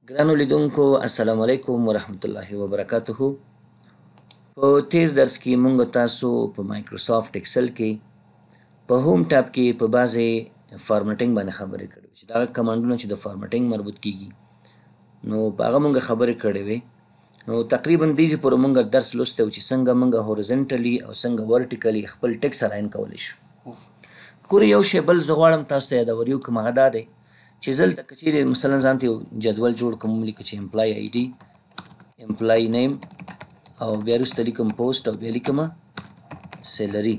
ګرانو لیدونکو السلام علیکم ورحمت الله وبرکاته. په تیر درس کې مونږ تاسو په مایکروسافت ایکسل کې په هوم ټاب کې په بعضې فارمټینګ باندې خبرې کړې چې دا کمانډونه چې د فارمټینګ مربوط کیږي نو په هغه مونږ خبرې کړې وې. نو تقریبا دې پورې مونږ درس لوستی و چې څنګه مونږ هورزنټلی او څنګه ورټیکلی خپل ټیکس الاین کولی شو. ګورې یو شی بل زه غواړم تاسو ته یادور یو کوم هغه دا دی چې زه دلته که چیرې مثلا ځان ته یو جدول جوړ کړم ولیکم چې امپلای آی ډي امپلای نیم او بیا وروسته لیکم پوسټ او بیا لیکم سیلري.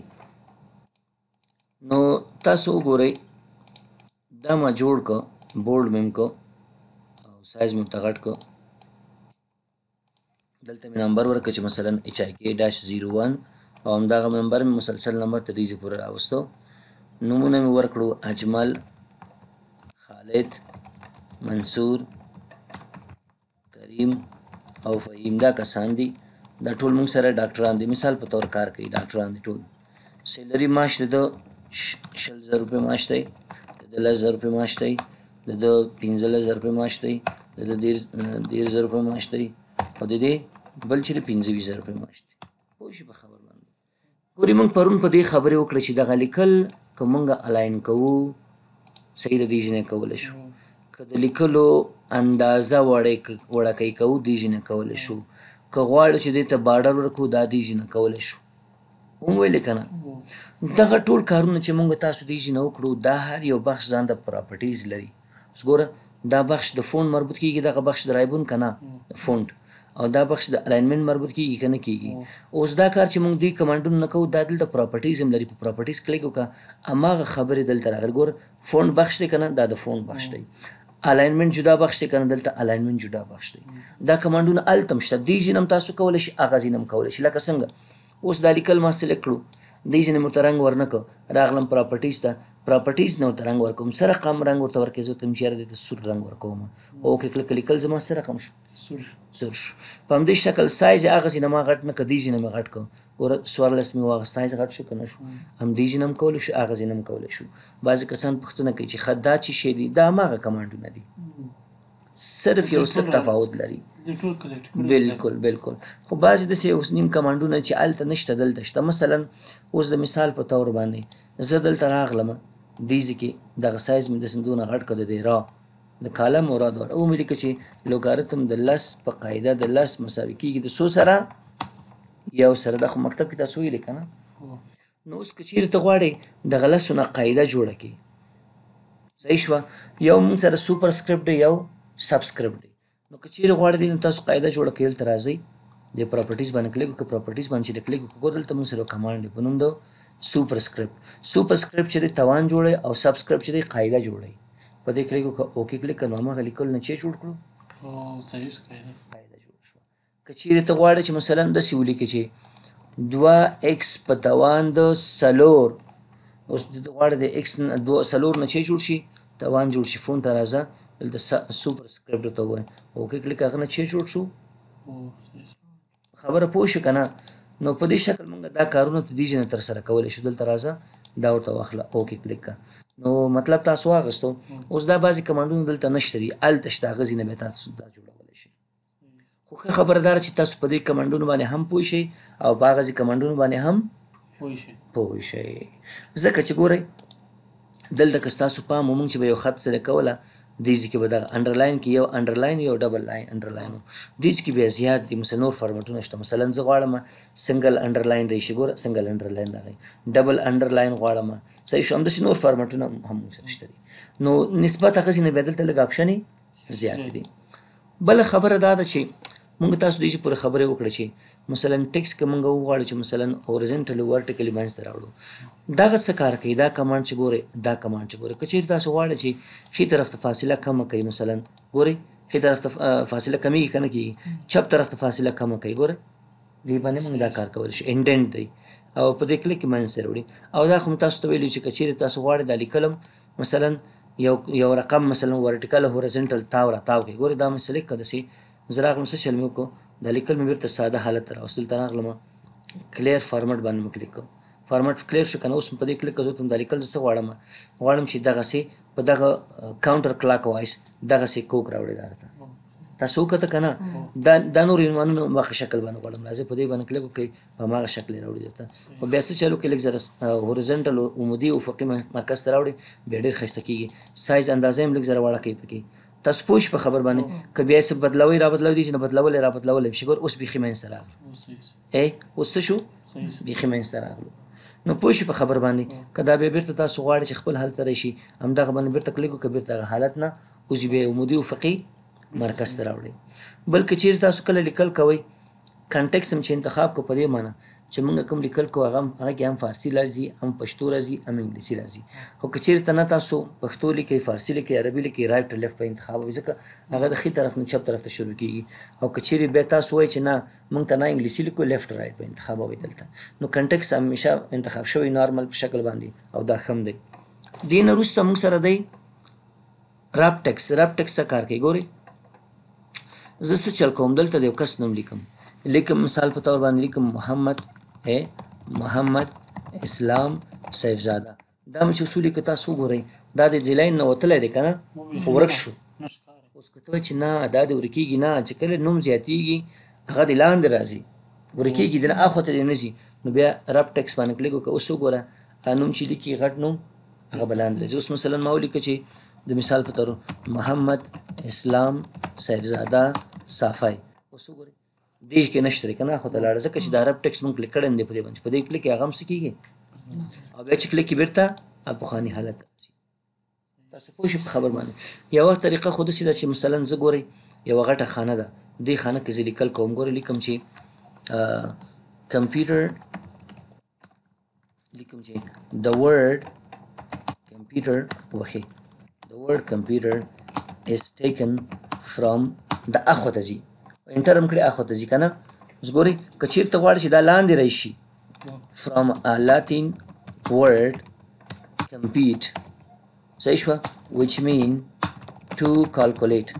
نو تاسو وګورئ دا ما جوړ که بولډ مې کو او سایز مې ورته غټ که. دلته مې نمبر ورکړه چې مثلا ایچ آی کې -01 او همدغه نمبر مې مسلسل نمبر تر دې پورې راوستو. نومونه مې ورکړو اجمل، خالد، منصور، کریم او فهیم. دا کسان دي دا ټول موږ سره ډاکټران دي، مثال په طور کار کوي، ډاکټران دي ټول. سیلري معاش د 20,000 روپۍ معاش دی، د 10,000 روپۍ معاش دی، د 15,000 روپۍ معاش دی، د 13,000 روپۍ معاش دی او د دې بل چې 15,000 روپۍ معاش دی. پوه شئ په خبر باندې. ګورې موږ پرون په دې خبرې وکړه چې دغه لیکل که موږ الاین کوو صحیح د دې ځینې کولی شو، که د لیکلو اندازه وړکۍ کوو دې ځینې کولی شو، که غواړو چې دې ته بارډر ورکړو دا دې ځینې کولی شو. ومویلې که نه؟ دغه ټول کارونه چې موږ تاسو دې ځینې وکړو دا هر یو بخش ځان د پراپرټیز لري. اوس ګوره دا بخش د فونټ مربوط کیږي، دغه بخش د رایبون که نه فونټ، او دا بخش د الاینمنټ مربوط کیږي که نه کیږي. اوس دا کار چې موږ دوی کمانډونه نه کوو دا دلته پراپرټیز هم لري. په پراپرټیز کلیک وکړه هماغه خبرې دلته راغلي. ګوره فونټ بخش دی که نه، دا د فونټ بخش دی. الاینمنټ جدا بخش دی که نه، دلته الاینمنټ جدا بخش دی. دا کمانډونه هلته هم شته، دې ځینې هم تاسو کولی شئ، هغه ځینې هم کولی شئ. لکه څنګه اوس دا لیکل ما سلیکټ کړو، دې ځینې مې ورته رنګ ورنه کړه، راغلم پراپرټیز ته، پراپرټیز نه ورته رنګ ورکوم، څه رقم رنګ ورته ورکوي. زه ورته وایم چې یاره دې ته سور رنګ ورکوم. اوکې کلک لیکل زما څه رقم شو؟ سور شو. په همدې شکل سایز یې هغه ځینې ما غټ نه کړه، دې ځینې مې غټ کړه. ګوره 14 مې واغه سایز غټ شو که نه شو؟ همدې ځینې هم کولی شو، هغه ځینې هم کولی شو. بعضې کسان پوښتنه کوي چې ښه دا چې شی دي دا هماغه کمانډونه دي، صرف یو څه تفاوت لري. بالکل بالکل. خو بعضې داسې اوس نیم کمانډونه چې هلته نشته دلته شته. مثلا اوس د مثال په طور باندې زه دلته راغلم دې ځای کې دغه سایز مې داسې دونه غټ کړه د دې را د کالم او را دواړه، او مې لیکه چې لوګارتم د 10 په قاعده د 10 مساوي کېږي د څو سره؟ یو سره. دا خو مکتب کې تاسو ویلې که نه؟ نو اوس که چیرې ته غواړې دغه 10 نه قاعده جوړه کړې، صحیح شوه، یو موږ سره سوپر سکرپټ دی، یو سبسکرپټ دی. نو که چیرې غواړې دې نه تاسو قاعده جوړه کړئ، دلته راځئ د پراپرټیز باندې کلیک وکړئ. پراپرټیز باندې چې د کلیک وکړو دلته موږ سره کمانډ دی په نوم د سوپر سکرپټ. سوپر سکرپټ چې دی توان جوړوي او سبسکرپټ چې دی قاعده جوړوي. په دې کلیک وکړه، اوکې کلیک کړه، نو هماغه لیکلو نه چې جوړ کړو قاعده جوړه شوه. که چیرې ته غواړې چې مثلا داسې ولیکې چې 2x په توان د 4، اوس ته غواړې د x 4 نه چې جوړ شي توان جوړ شي، فون ته راځه دلته سوپر سکرپټ ته ووایه، اوکې کلیک، هغه نه چې جوړ شو. خبره پوه شو که نه؟ نو په دې شکل موږ دا کارونه ته دې ځای نه ترسره کولی شو. دلته راځه دا ورته واخله، اوکې کلیک کړه. نو مطلب تاسو واخیستو. اوس دا بعضې کمانډونه دلته نشته دي، هلته شته، هغه ځای نه بیا تاسو دا جوړولی شئ. خو ښه خبره دا ده چې تاسو په دې کمانډونو باندې هم پوه شئ او په هغه ځای کمانډونو باندې هم پوه شئ. ځکه چې ګورئ دلته که ستاسو پام و، موږ چې به یو خط سره کوله دې ځای کې به دغه انډرلاین کې یو انډرلاین یو ډبل لاین انډرلاین و، دې ځای کې بیا زیات دي، مثلا نور فارمټونه شته. مثلا زه غواړم سنګل انډرلاین راشي، ګوره سنګل انډرلاین راغی، ډبل انډرلاین غواړم، صحیح شو. همداسې نور فارمټونه هم موږ سره شته دي. نو نسبت هغه ځای نه بیا دلته لږ آپشنې زیات دي. بله خبره دا ده چې موږ تاسو دې پورې خبرې وکړه چې مثلا ټیکس که موږ وغواړو چې مثلا اورزنټلی ورټیکلی منځ ته راوړو، دغه څه کار کوي؟ دا کمانډ چې ګورئ، دا کمانډ چې ګورئ، که چیرې تاسو غواړئ چې ښي طرف ته فاصله کمه کوي، مثلا ګورئ ښي طرف ته فاصله کمیږي که نه کېږي، چپ طرف ته فاصله کمه کوي، ګورئ دې باندې موږ دا کار کولی شو، انډنټ دی او په دې کلیک کې منځ ته راوړي. او دا خو مو تاسو ته ویلي چې که چیرې تاسو غواړئ دا لیکل مثلا یو رقم مثلا ورټیکل هورزنټل تاو را تاو کوي، ګورئ دا مې سلیکټ کړه، داسې زه راغلم څه چل مې وکړو، دا لیکل مې بېرته ساده حالت ته راوست، دلته راغلم کلیر فارمټ باندې مې کلیک کړو، فارمټ کلیر شو که نه. اوس په دې کلیک کړه، دا لیکل زه څه غواړم چې دغسې په دغه کاونټر کلاک وایز دغسې کوک راوړي دا راته، تاسو کته کنه دا نور عنوانونه مخه شکل باندې غواړم راځي په دې باندې کلیک وکړئ په ماغه شکل راوړي درته خو بیا څه چلو کې لږ زره هوريزونټل عمودي افقي مرکز ته راوړي بیا ډېر ښایسته کېږي سایز اندازه هم لږ زره واړه کوي پکې تاسو پوه شئ په خبر باندې که بیا څه بدلوئ را بدلوي چې نه بدلولی را بدلولی شي ګور اوس بیخي منځته راغلو اوس څه شو بیخي منځته راغلو نو پوه شئ په خبر باندې که دا بیا بېرته تاسو غواړئ چې خپل حالت ته راشي همدغه باندې بېرته کلیک وکړه بېرته هغه حالت نه اوس بیا عمودي افقي مرکز ته راوړئ بلکې چیرې تاسو کله لیکل کوئ کنټکس هم چې انتخاب کو په دې معنی چې موږ کوم لیکل کوو هغه کې هم فارسي راځي هم پښتو راځي هم انګلیسي راځي خو که چیرې ته نه تاسو پښتو لیکئ فارسي لیکئ عربي لیکئ رایټ ټو لیفټ به انتخابوئ ځکه هغه د ښي طرف نه چپ طرف ته شروع کېږي او که چیرې بیا تاسو وایئ چې نه موږ ته نه انګلیسي لیکو لیفټ رایټ به انتخابوئ دلته نو کنټکس همیشه انتخاب شوی نارمل په شکل باندې او دا ښه هم دی دې نه وروسته موږ سره دی راب ټکس څه کار کوي ګورئ زه څه چل کوم دلته د یو کس نوم لیکم مثال په طور باندې لیکم محمد اسلام سیفزاده دا مې چې اصولي که تاسو وګورئ دا د لاین نه وتلی دی که نه خو ورک شو اوس که ته وایې چې نه دا دې ورکېږي نه چې کله نوم زیاتېږي هغه د لاندې راځي ورکېږي د نه اخواته دې نه ځي نو بیا رب ټکس باندې کلیک وکړه اوس وګوره نوم چې لیکي غټ نوم هغه به لاندې راځي اوس مثلا ما ولیکه چې د مثال په طور محمد اسلام سیفزاده صافی اوس وګورئ دې کې نشته دی که نه اخواته لاړه ځکه چې دا رب ټکس مونږ کلیک کړی دی په دې باندې په دې کلیک هغه هم څه کېږي او بیا چې کلیک کې بېرته پخواني حالت ته راځي تاسو پوه شئ په خبر باندې یوه طریقه خو داسې ده چې مثلا زه ګورئ یوه غټه خانه ده دې خانه کې زه لیکل کوم ګورئ لیکم چې کمپیوټر لیکم چې the word computer is taken from د اخواته ځي انټر هم کړئ اخواته ځي که نه اوس ګورئ که چېرته غواړئ چې دا لاندې راشي from a Latin word compute صحیح شوه which mean to calculate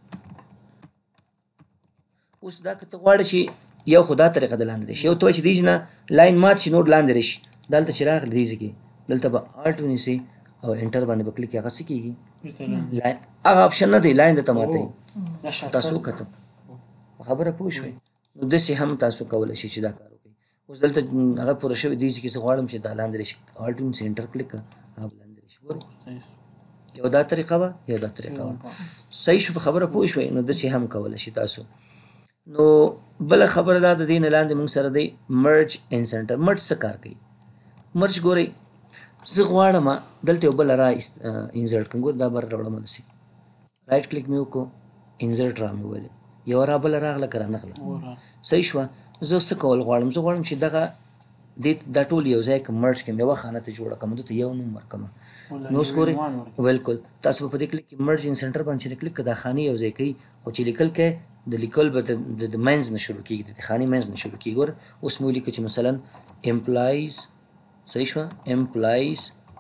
اوس دا که ته غواړې چې یو خو دا طریقه د لاندې راشي یو ته وایي چې دې نه لاین مات شي نور لاندې راشي دلته چې راغلی دې ځای کې دلته به الټ ونیسئ او انټر باندې به کلیک هغه څه کېږي هغه اپشن نه دی لاین درته ماتوي تاسو وکتل خبره پوه شوئ نو داسې هم تاسو کولی شئ چې دا کار وکړئ اوس دلته هغه پوره شوی دې ځای کې زه غواړم چې دا لاندې راشي الټ ونیسئ انټر کلیک کړه هغه به لاندې راشي ګورئ یو دا طریقه وه یو دا طریقه وه صحیح شو په خبره پوه شوئ نو داسې هم کولی شئ تاسو نو بله خبره دا د دې نه لاندې موږ سره دی مرج ان سنټر مرج څه کار کوي مرج ګورئ زه غواړم دلته یو بله را انزرټ کړم ګوره دا بر راوړم داسې رایټ کلیک مې وکړو انزرټ را مې وویلې یوه را بله راغله که رانغله صحیح شوه زه څه کول غواړم زه غواړم چې دغه دا ټول یو ځای که مرج کړم یوه خانه ته جوړه کړم دته یو نوم ورکړم نو اوس ګورئ بالکل تاسو په دې کلیک کې مرج ان سنټر باندې چې کلیک کړه دا خانې یو ځای کوي خو چې لیکل کوي د لیکل به د منځ نه شروع کېږي د خانې منځ نه شروع کېږي ګوره اوس مې ولیکه چې مثلا امپلایز صحیح شوه امپلایز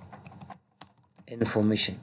انفورمیشن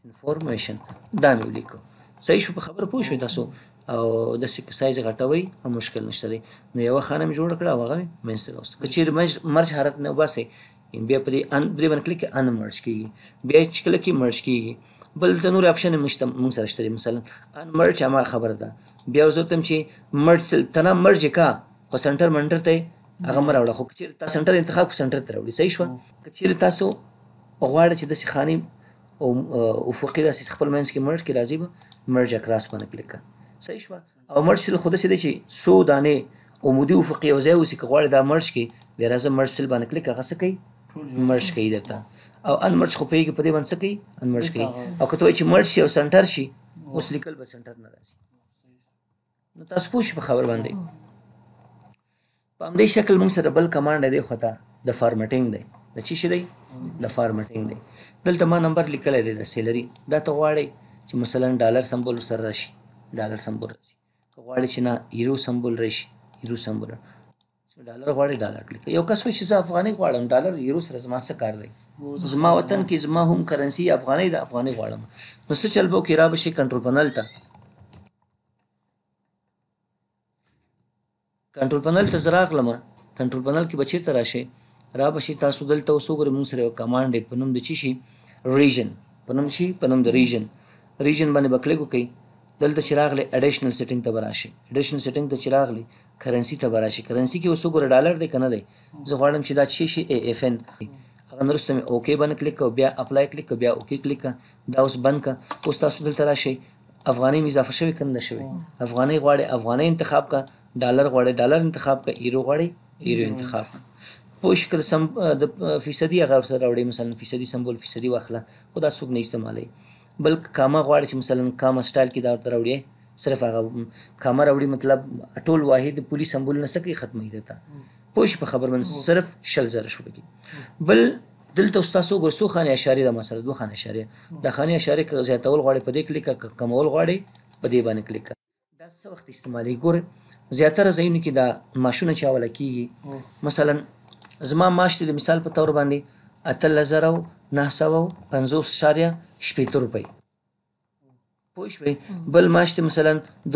دا مې ولیکو صحیح شو په خبره پوه شوئ تاسو او داسې که سایز غټوئ هم مشکل نشته دی نو یوه خانه مې جوړه کړه او هغه مې منځ ته راوسته که چیرې مرج حالت نه وباسئ بیا په دې باندې کلیک ان مرج کېږي بیا چې کله کې مرج کېږي بل د نور اپشن هم شته موږ سره شته دی مثلا ان مرج هماغه خبره ده بیا زه ورته یم چې مرج ته مرج یې کا خو سنټر منټر ته هغه مه راوړه خو که چیرې تا سنټر انتخاب کړو سنټر ته راوړي صحیح شوه که چیرې تاسو غواړئ چې داسې خانې او افقي داسې خپل منځ کې مرج کې راځي به مرج اکراس باندې کلیک کړه صحیح شوه او مرج سیل خو داسې دی چې څو دانې عمودي افقي یو ځای اوسي که غواړئ دا مرج کې بیا راځه مرج سیل باندې کلیک هغه څه کوي مرج کوي درته او ان مرج خو پوهېږي په دې باندې څه کوي ان مرج کوي او که ته وایي چې مرج شي او سنټر شي اوس لیکل به سنټر نه راځي نو تاسو پوه شئ په خبر باندې په همدې شکل موږ سره بل کمانډ دی خو ته د فارمټینګ دی د څه شي دی د فارمټینګ دی دلته ما نمبر لیکلی دی د سیلري دا ته غواړئ چې مثلا ډالر سمبول سره راشي ډالر سمبول راشي که غواړئ چې نه یورو سمبول راشي یورو سمبول ډالر غواړئ ډالر کلیک یو کس وایي چې زه افغانۍ غواړم ډالر یورو سره زما څه کار دی زما وطن کې زما هم کرنسي افغانۍ د افغانۍ غواړم نو څه چل به وکړي را به شي کنټرول پنل ته کنټرول پنل ته زه راغلم کنټرول پنل کې به چېرته راشئ را به شي تاسو دلته اوس وګورئ موږ سره یو کمانډ دی په نوم د څه شي ریژن په نوم شي په نوم د ریژن باندې به کلیک وکړئ دلته چې راغلی اډیشنل سیټینګ ته به راشئ. اډیشنل سیټینګ ته چې راغلی کرنسي ته به راشئ. کرنسي کې اوس وګوره ډالر دی که نه دی. زه غواړم چې دا څه شي AFN هغه نه وروسته مې اوکې باندې کلیک کړه، بیا اپلای کلیک کړه، بیا اوکې کلیک کړه، دا اوس بند کړه. اوس تاسو دلته راشئ افغانۍ مې اضافه شوې که نه ده شوې. افغانۍ غواړئ افغانۍ انتخاب کړه، ډالر غواړئ ډالر انتخاب کړه، ایرو غواړئ ایرو انتخاب کړه. پوه شئ که د فیصدي هغه ورسره راوړئ، مثلا فیصدي سمبول فیصدي واخله، خو دا څوک نه استعمالوي. بل کامه غواړي چې مثلا کامه سټایل کې دا ورته راوړي، صرف هغه کامه راوړي، مطلب ټول واحد پولي سمبول نه څه کوي ختموي درته. پوه شئ په خبر باندې صرف 100,000 شو پکې. بل دلته اوس تاسو وګورئ څو خانې اشاریې ده، مثلا 2 خانې اشاریه. دا خانې اشاریې که زیاتول غواړئ په دې کلیک کړه، کمول غواړئ په دې باندې کلیک کړه. دا څه وخت استعمالوي ګورئ زیاتره ځایونو کې دا ماشونه چاوله کېږي. مثلا زما معاش دی د مثال په طور باندې 18,950.80 روپۍ. پوه شوئ. بل معاش دی مثلا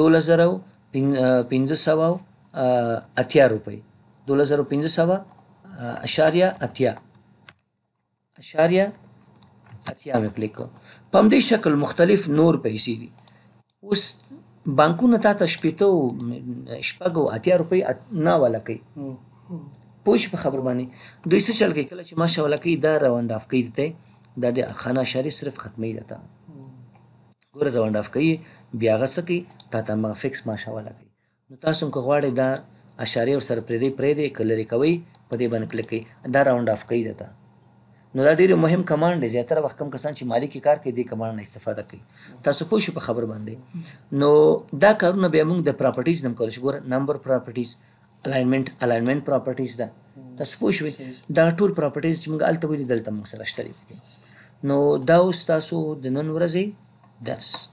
12,580 روپۍ. 12,580.80 مې کلیک کړو. په همدې شکل مختلف نور پیسې دي. اوس بانکونه تا ته 80 روپۍ نه حواله کوي. پوه شئ په خبر باندې دوی څه چل کوي، کله چې معاش حواله کوي دا راونډ اف کوي درته، دا د خانه اشارې صرف ختموي درته. ګوره راونډ اف کوي، بیا هغه څه کوي تا ته هماغه فکس معاش حواله کوي. نو تاسو هم که غواړئ دا اشارې ورسره پرېږدئ که لرې کوئ په دې باندې کلیک کوئ، دا راونډ اف کوي درته. نو دا ډېر مهم کمانډ دی. زیاتره وخت کم کسان چې مالي کې کار کوي دې کمانډ نه استفاده کوي. تاسو پوه شئ په خبر باندې. نو دا کارونه بیا موږ د پراپرټیز نه هم کولی شو. ګوره نمبر پراپرټیز، الاینمنټ پراپرټیز ده. تاسو پوه شوئ دا ټول پراپرټیز چې موږ هلته ویلي دلته موږ سره شته دي. نو دا اوس تاسو د نن ورځې درس